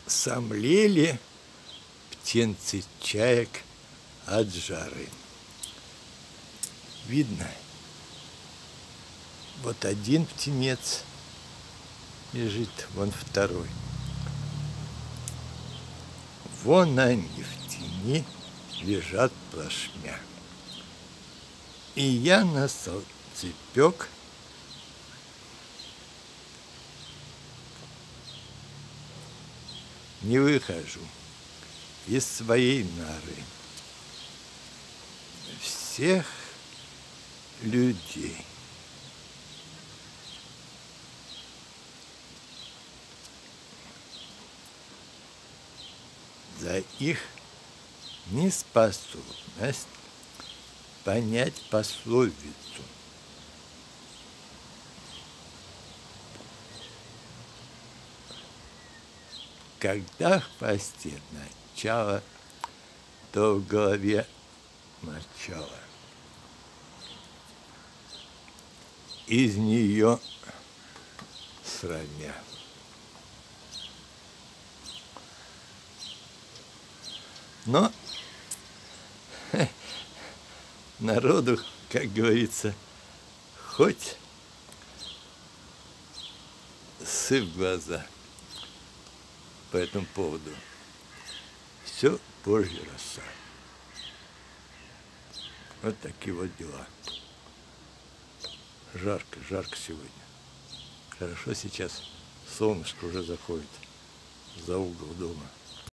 сомлели птенцы чаек от жары. Видно, вот один птенец лежит, вон второй. Вон они в тени лежат плашмя. И я на солнцепек не выхожу из своей норы. Всех людей за их неспособность понять пословицу. Когда в хвосте начало, то в голове начало. Из нее срамя. Но народу, как говорится, хоть сыпь в глаза по этому поводу. Все Божья роса. Вот такие вот дела. Жарко, жарко сегодня. Хорошо сейчас солнышко уже заходит за угол дома.